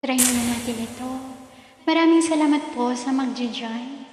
Try na natin ito. Maraming salamat po sa magja-join.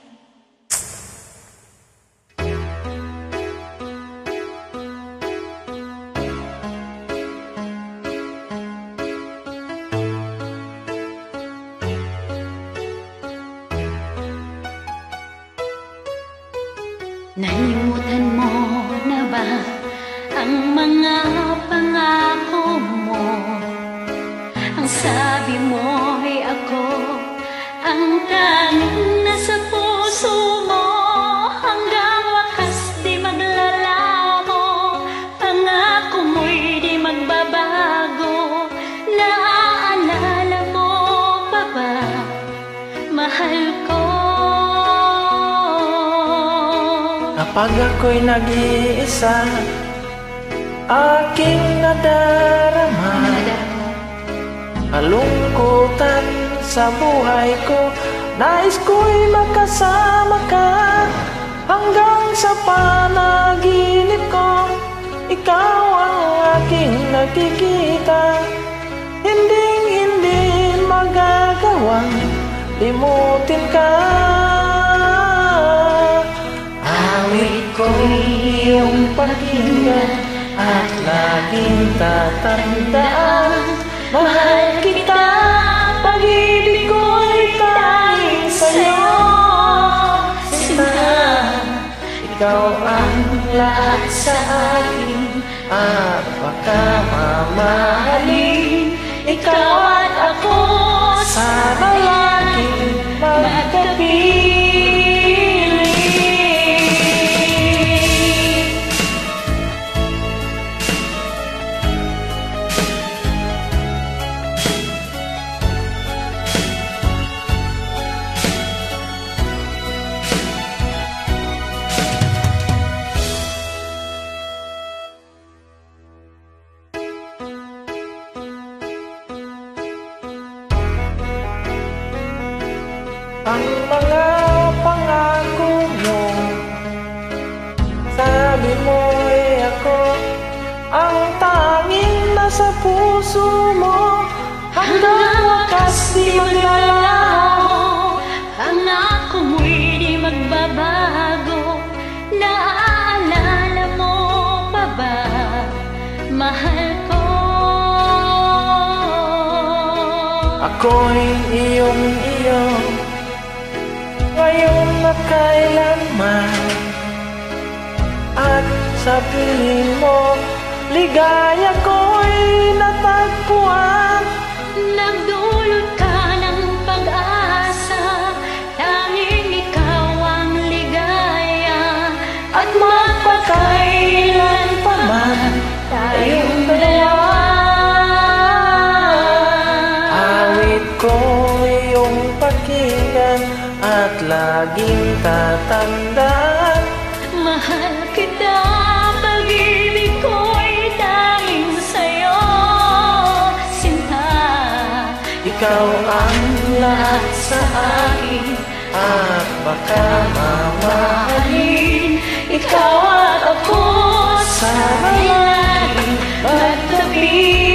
Nalimutan mo na ba ang mga pangako mo? Ang sabi mo ay ako ang tanging nasa puso mo. Hanggang wakas di maglalaho, pangako mo'y di magbabago. Naaalala mo pa ba, mahal ko? Kapag ako'y nag-iisa, aking nadarama kalungkutan sa buhay ko. Nais ko'y makasama ka hanggang sa panaginip ko. Ikaw ang aking nakikita, hindi magagawang limutin ka. Awit ko'y iyong pakinggan at laging tatandaan. Mahal kita, pag-ibig ko'y tanging sa'yo. Sinta, ikaw ang lahat sa akin at baka mamahalin. Ikaw at ako sana laging magkapiling. Ang mga pangako mo, sabi mo'y ako ang tanging nasa puso mo. Hanggang wakas di maglalaho, pangako mo'y di magbabago. Naaalala mo pa ba, mahal ko? Ako'y iyong-iyo ngayon na kailanman, at sa piling mo ligaya ko'y natagpuan. Nagdulot ka ng pag-asa, tanging ikaw ang ligaya. At magpakailan pa man tayong dalawa. Awit ko iyong pakinggan at laging tatandaan. Mahal kita, pag-ibig ko'y tanging sa'yo. Sinta, Ikaw ang lahat sa akin at baka mamahalin. ikaw at ako Sana laging magkapiling.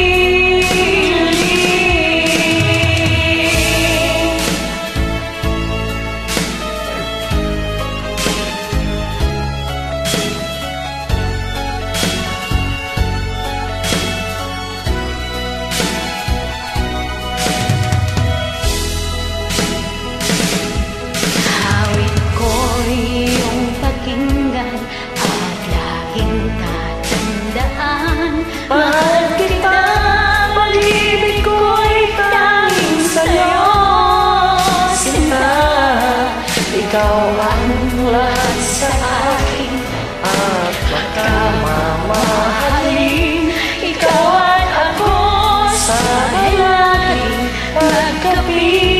Awit ko'y iyong pakinggan at laging tatandaan. Mahal kita, pag-ibig ko'y tanging sa'yo. Sinta, ikaw ang lahat sa akin at baka mamahalin. Ikaw at ako Sana laging magkapiling.